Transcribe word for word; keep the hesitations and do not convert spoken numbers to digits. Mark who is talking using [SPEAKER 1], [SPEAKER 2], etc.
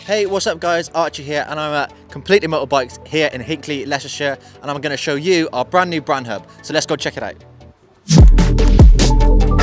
[SPEAKER 1] Hey, what's up guys, Archie here, and I'm at Completely Motorbikes here in Hinkley, Leicestershire, and I'm going to show you our brand new brand hub. So let's go check it out.